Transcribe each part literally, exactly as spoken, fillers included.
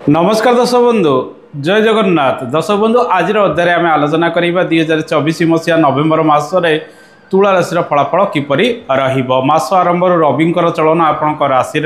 नमस्कार दर्शक बंधु जय जगन्नाथ। दर्शक बंधु आज अध्याय आम आलोचना करवा दुई हजार चौबीस मसीहा नवेम्बर मसरे तुला राशि फलाफल किपरि रस आरंभ रविंकर चलन आपण राशि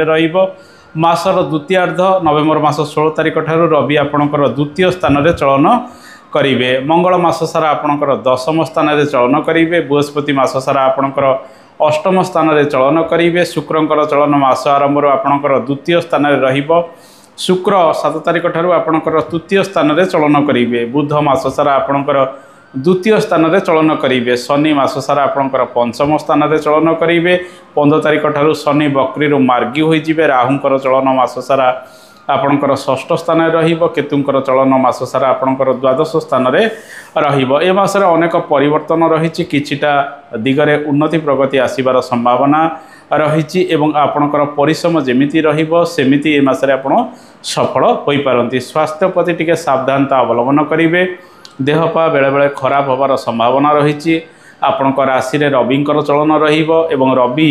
मसर द्वितीयार्ध नवेम्बर मास षोल तारिख ठार रवि आपणकर द्वितीय स्थान में चलन करेंगे। मंगल मास सारा आपणकर दशम स्थान में चलन करेंगे। बृहस्पति मास सारा आपणकर अष्टम स्थान में चलन करेंगे। शुक्रंकर चलन मास आरंभ आपणकर द्वितीय स्थान में रहिबो। शुक्र सात तारिख ठार आपणकर तृतीय स्थान में चलन करेंगे। बुध मास सारा आपणकर द्वितीय स्थान में चलन करेंगे। शनि मास सारा आपणकर पंचम स्थान में चलन करेंगे। पंद्रह तारिख ठार शनि बकरी मार्गी होइजिबे। राहुंकर चलन मास सारा आपणकर षष्ठ स्थान में रहिबो। केतुंकर चलन मास सारा आपणकर द्वादश स्थान में रहिबो। ए मासरे अनेक परिवर्तन रहिछि। किछिटा दिगरे उन्नति प्रगति आसीबार संभावना रही एवं आपणकर परिश्रम जमिति रहिबो सेमिति ए मासरे आपण सफल होई पारंती। स्वास्थ्य प्रति टिके सावधानता अवलंबन करिवे। देहपा बेले बेले खराब होबार संभावना रही। आपणकर राशि रे रविंकर चलन रहिबो एवं रवि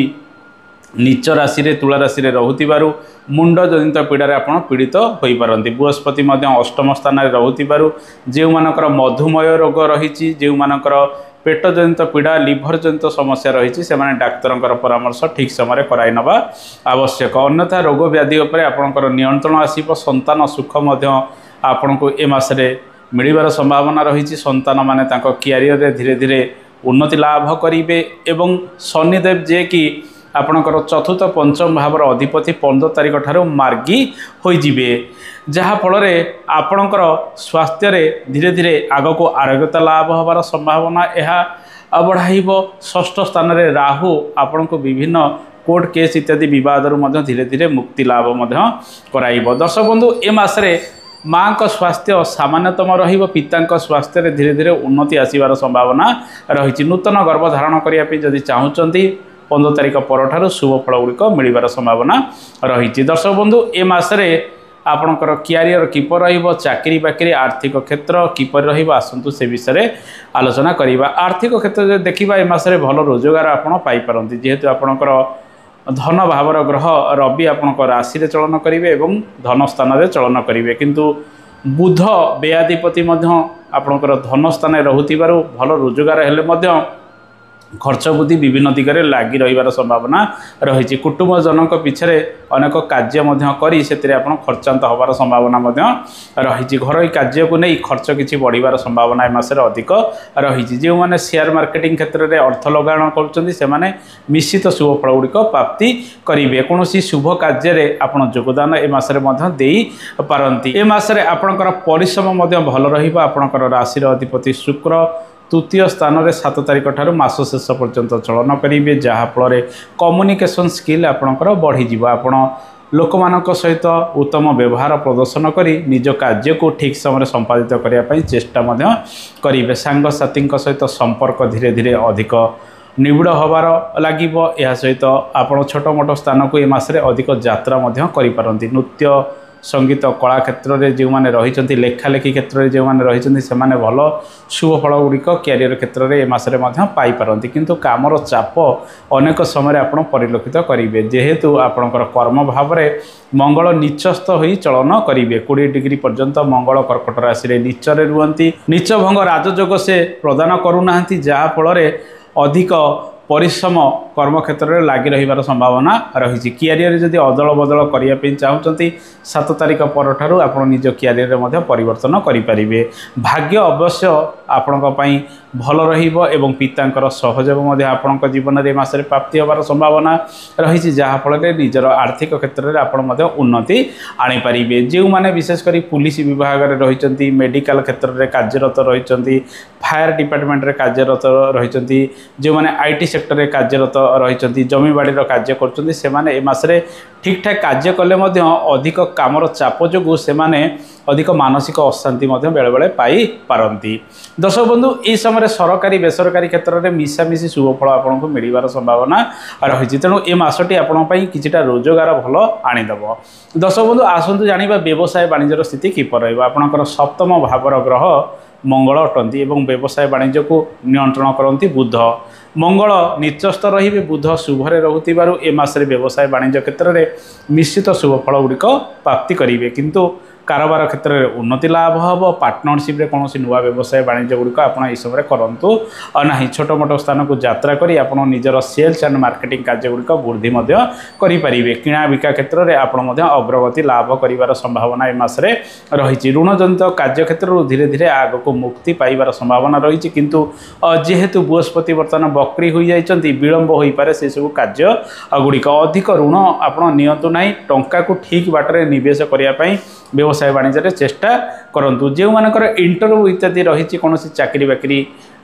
नीच राशि रे तुला राशि रे रहुतिबारु मुंड जनित पीड़ार आपण पीड़ित होई पारंती। बृहस्पति मध्य अष्टम स्थान रे रहुतिबारु जेउ मानकर मधुमेह रोग रही, जेउ मानकर पेट जनित पीड़ा लिभर जनित समस्या रही से डाक्तर परामर्श ठीक समय कराई नवा आवश्यक। अन्यथा रोग व्याधि उपरे आपणकर नियंत्रण आसीबो। संतान सुख मध्य आपण को ए मासरे मिलिबार संभावना रही। संतान माने तांको कैरियर रे धीरे धीरे उन्नति लाभ करिवे एवं शनिदेव जे कि आपणकर चतुर्थ पंचम भावर अधिपति पंद्रह तारिख ठार मार्गी होइजिबे, जहा फल आपणकर स्वास्थ्य रे धीरे धीरे आग को आरोग्यता लाभ होबार संभावना यह बढ़ाइब। षष्ठ स्थान रे राहु आपण को विभिन्न कोर्ट केस इत्यादि विवाद धीरे धीरे मुक्ति लाभ कराइब। दर्शक बंधु ए मासरे माँ का स्वास्थ्य सामान्यतम रहिबो। पिता स्वास्थ्य रे धीरे धीरे उन्नति आसीबार संभावना रही। नूतन गर्भ धारण करने जदि चाहूँगी पंद्रह तारिख पर शुभ फल गुड़िक मिलबार संभावना रही। दर्शक बंधु ए मासरे आपणकर कैरियर किपर रहिबो, चाकरी बाकरी आर्थिक क्षेत्र किपर रहिबो आसंतु से विषय आलोचना करिबा। आर्थिक क्षेत्र देखिबा ए मासरे भल रोजगार आपण पाई पारंती। जेहेतु आपणकर धन भावर ग्रह रवि आपणकर राशि रे चलन करिवे एवं धन स्थान रे चलन करिवे, किंतु बुध व्ययाधिपति मध्य आपणकर धन स्थान रहुतिबारु भल रोजगार हेले मध्य खर्च बुद्धि विभिन्न दिगरे लागी रहिबार संभावना रही। कुटुंब जनक पिछरे अनेक कार्य करी से आपन खर्चांत होबार संभावना रही। घरोई कार्य को नहीं खर्च किछि बढ़िबार संभावना ए मासरे अधिक रही। जो माने शेयर मार्केटिंग क्षेत्र में अर्थ लगाण करुछन्ती से माने निश्चित शुभ फल गुड़िक प्राप्ति करेंगे। कौन शुभ कार्य आपन योगदान ए मासरे मध्य देई पारंती। ए मासरे आपनकर परिश्रम मध्य भल रहिबो। आपनकर राशि अधिपति शुक्र तृतीय स्थान में सात तारिख ठार मास शेष पर्यंत चलन करेंगे, जहाँफल कम्युनिकेशन स्किल आपणकर बढ़ीज। आपण लोक सहित उत्तम व्यवहार प्रदर्शन करी निज कार्य को ठीक समय संपादित करने चेष्टा करेंगे। सांगसाथी सहित संपर्क धीरे धीरे अधिक निबिड़ होबार लगे। यह सहित आपण छोट मोट स्थान को ए मासरे अधिक यात्रा करिपारंती। नृत्य संगीत कला क्षेत्र में जो मैंने रही लेखालेखी क्षेत्र में जो मैंने रही से भल शुभ फल गुड़िक कैरियर क्षेत्र में ए मासरे पाई पारंती। किंतु कामर चाप अनेक समय आप परिलक्षित करेंगे। जेहेतु आपणकर कर्म भाव में मंगल नीचस्थ हो चलन करेंगे। कोड़े डिग्री पर्यंत मंगल कर्कट राशि नीचरे रुहति। नीच भंग राजयोग से प्रदान करूना, जहाँफल अधिक परिश्रम कर्म क्षेत्र में लगी रहिबार संभावना रही। कैरियर जदि अदल बदल करने चाहूँगी सात तारिख पर ठारू आपण निज कैरियर में परिवर्तन करेंगे। भाग्य अवश्य आपण भल रहिबो एवं पितांकर सहयोग आपण जीवन में मासरे प्राप्ति होबार संभावना रही, जहाँफल निजर आर्थिक क्षेत्र में आपण उन्नति आनीपारे। जो मैंने विशेषकर पुलिस विभाग में रही, मेडिकल क्षेत्र में कार्यरत रही, फायर डिपार्टमेंट रे कार्यरत रही, जो मैंने आईटी सेक्टर में कार्यरत रही, जमी बाड़ी कार्य कर से मासरे ठीक ठाक कार्य कले अधिक कामर चाप जो से अधिक मानसिक अशांति बेले बेले पाई पारंती। दर्शक बंधु ये समय सरकारी बेसरकारी क्षेत्र में मिशामिशी शुभ फल आपको मिलबार संभावना रही। तेणु ए मासटी आपंपाई किछिटा रोजगार भल आनीदेव। दर्शक बंधु आसतु जानिबा व्यवसाय वाणिज्यर स्थिति किपर रहिबो। आपणकर सप्तम भावर ग्रह मंगल अटंती एवं व्यवसाय वाणिज्य को नियंत्रण करती बुध। मंगल निचस्थ रही बुध शुभरे रोथिबारु ए मासरे व्यवसाय वाणिज्य क्षेत्र में निश्चित शुभ फल गुड़िक प्राप्ति करेंगे। किंतु कारोबार क्षेत्र में उन्नति लाभ हम पार्टनरशिप रे कौन नुआ व्यवसाय वाणिज्य गुड़िक आप समय करूँ ना छोट मोट स्थान को यात्रा करी आप निजर सेल्स एंड मार्केटिंग कार्य गुड़िक वृद्धि करें किणा बिका क्षेत्र में आप अग्रगति लाभ कर संभावना ए मासरे रही ऋण जनित कार्य क्षेत्र धीरे धीरे आग को मुक्ति पाइबार संभावना रही किंतु जेहेतु बृहस्पति बर्तमान बक्री हो जाती विलंब हो पारे से सब कार्य गुड़िक अधिक ऋण आपड़ नियंतु ना टंका को ठीक बाटर निवेश करने व्यवसाय वाणिज्य चेष्टा करूँ जो मानकर इंटरव्यू इत्यादि रही कौन चाकरी बाकरी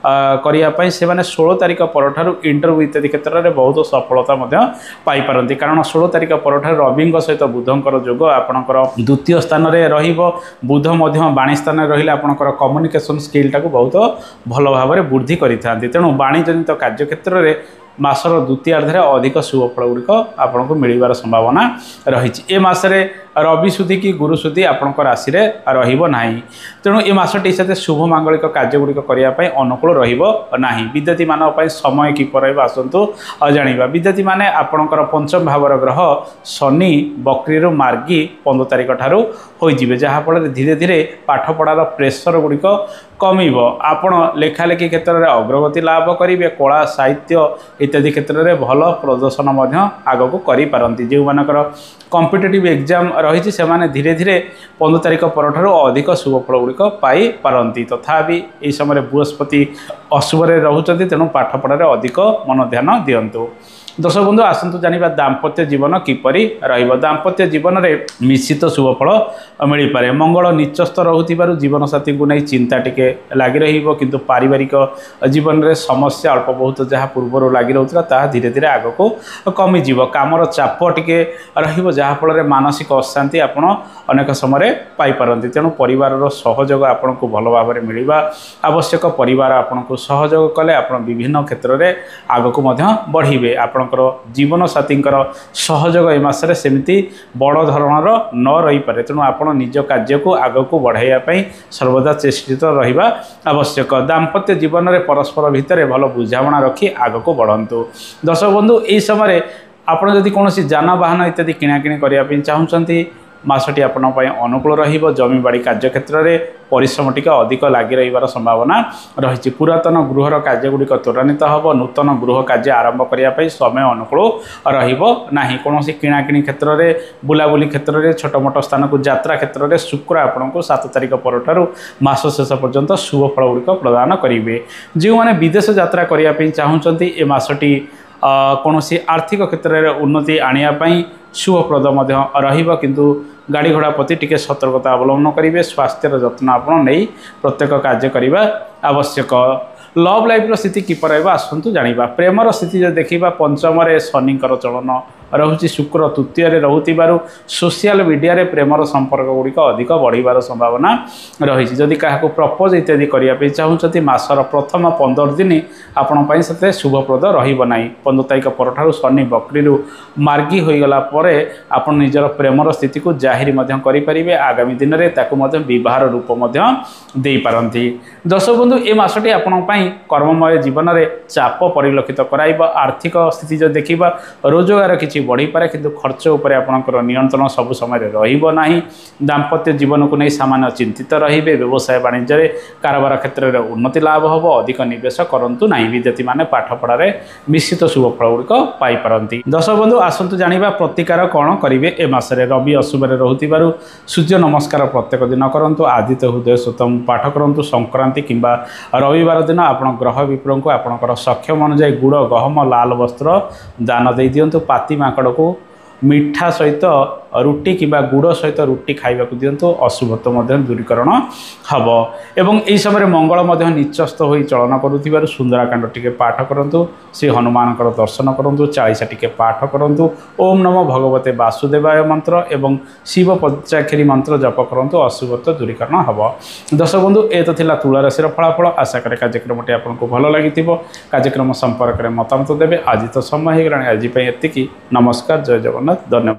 करने से मैंने षोल तारीख पर इंटरव्यू इत्यादि क्षेत्र में बहुत सफलता पाई पारती कारण षोल तारीख पर रवि सहित बुधंकर जोग आपणकर द्वितीय स्थान में रुध बाणी स्थान रही आपणकर कम्युनिकेशन स्किल टाक बहुत भल भाव में वृद्धि करें तेणु बाणीजनित कार्य क्षेत्र में मासर द्वितीयार्धे अधिक शुभफल गुड़िक आपन को मिलबार संभावना रही ए मासरे रवि सुधी कि गुरु सुधी आपण राशि रहा तेणु ए मासटी से शुभ मांगलिक कार्य गुड़िक करने अनुकूल रहा विद्यार्थी मान समय किपर आसतु जाना विद्यार्थी माने आपणकर पंचम भावर ग्रह शनि बक्री मार्गी पंद्रह तारीख ठारू होइजिबे जहाँफल धीरे धीरे पाठपढ़ार प्रेसर गुड़िक कमिब आपण लेखालेखी क्षेत्र में अग्रगति लाभ करेंगे कला साहित्य इत्यादि क्षेत्र में भल प्रदर्शन आग को करें जो मानकर कॉम्पिटिटिव एग्जाम रही से माने धीरे धीरे पंद्रह तारीख पर अधिक शुभफल गुड़िक पाई पारती तथापि यह समय बृहस्पति अशुभ रोचे तेणु पाठपढ़ार अधिक मन ध्यान दिंतु। दर्शक बंधु आसतु जाना दाम्पत्य जीवन किपरि रहिबो दाम्पत्य जीवन में निश्चित शुभफल मिल पारे मंगल निचस्थ रोथिबारु जीवन साथी को नहीं चिंता टिके लगी रहिबो किंतु पारिवारिक जीवन में समस्या अल्प बहुत जहाँ पूर्व लगी रोला ता धीरे धीरे आग को कमिजिवो कामर चाप टिके रहिबो जहाँ फल मानसिक अशांति आपण अनेक समय पाई पारंती तेणु परिवार सहयोग आपण को भल भाव में मिलवा आवश्यक परिवार आपण को सहयोग कले आपण विभिन्न क्षेत्र में आग को बढ़े आपण जीवन साथी सहयोग ए मासरे सेमती बड़ धरणर न रही पारे तेणु आपण निज कार्य को आग को बढ़ाई सर्वदा चेष्टित रहिबा आवश्यक दाम्पत्य जीवन में परस्पर भितर भल बुझाणा रखी आग को बढ़ंतु। दर्शक बंधु यह समय आपण जदि कौन जानवाहन इत्यादि किणाकिणी करने चाहूँगी मासटी आपण अनुकूल रहिबो जमी बाड़ी कार्य क्षेत्र में परिश्रम टिके अधिक लगी रहिबार संभावना रही पुरातन गृहर कार्य गुड़िक त्वरान्वित हम नूतन गृह कार्य आरंभ करने समय अनुकूल रहिबो नाही कौन किणाकिणी क्षेत्र में बुलाबुली क्षेत्र में छोट मोट स्थान को यात्रा क्षेत्र में शुक्र आपण को सात तारीख पर मास शेष पर्यंत शुभफल गुड़िक प्रदान करेंगे जो मैंने विदेश यात्रा करने चाहूँगी ए मासटी कौन आर्थिक क्षेत्र में उन्नति आने शुभप्रद रहिबो किंतु गाड़ी घोड़ा प्रति टिके सतर्कता अवलंबन करेंगे स्वास्थ्यर जत्न आपण नहीं प्रत्येक कार्य करने आवश्यक। लव लाइफ स्थिति किपर आसतु जाना प्रेमर स्थिति जो देखा पंचम शनिकर चलन रोचे शुक्र तृतीय रोथिबारु सोशल मीडिया रे प्रेमर संपर्क गुड़िक अधिक बढ़िबार संभावना रही जदि क्या प्रपोज इत्यादि करने चाहूँगी मासर प्रथम पंदर दिन आपण से शुभप्रद रहिबो नाही पंद्रह तारीख पर शनि बक्री मार्गी होईगला परे आपण निजर प्रेमर स्थिति को जाहिर करें आगामी दिन में ताकू विवाहर रूप दे पारती। दर्शक बंधु ए मासटी आपण कर्ममय जीवन में चाप परिलक्षित कराइब आर्थिक स्थिति जो देखा रोजगार किसी बढ़ी पारे किंतु खर्च उपर आपणकर नियंत्रण सब समय रहिबो नाही दाम्पत्य जीवन को नहीं सामान्य चिंतित रहिबे व्यवसाय वाणिज्य कारोबार क्षेत्र में उन्नति लाभ हम अधिक निवेश करंतु नाही विद्यार्थी माने पाठ पढ़ारे निश्चित शुभफल गुड़िक पाई पारती। दर्शक बंधु आसतु जानिबा प्रतिकार कौन करेंगे ए मासरे रवि अशुभ रहुथिबारु सूर्य नमस्कार प्रत्येक दिन करंतु आदित्य हृदय सुतम पाठ करंतु संक्रांति किंबा रविवार दिन आपण ग्रह विप्र को आपणकर सक्षम अनुसार गुड़ गहम लाल वस्त्र दान दे दिंतु पाती माकड़ को मिठा सहित रुटी किंबा गुड़ सहित रुटी खाइबाकु दिंतु अशुभत्व दूरीकरण हम एवं यही समय मंगल निचस्थ हो चलन करुथिबारु सुंदराकांड टिके पाठ करंतु श्री हनुमान दर्शन करंतु चालीसा टिके पाठ करंतु ओम नमो भगवते वासुदेवाय मंत्र एवं शिव पंचाक्षरी मंत्र जप करंतु अशुभत्व दूरीकरण हम। दर्शक बंधु ए तो थिला तुला राशि फलाफल आशा करे कार्यक्रमटी आपको भल लगी कार्यक्रम संपर्क में मतामत देवे आज तो समय हो गला आज एतिकी नमस्कार जय जगन्नाथ धन्यवाद।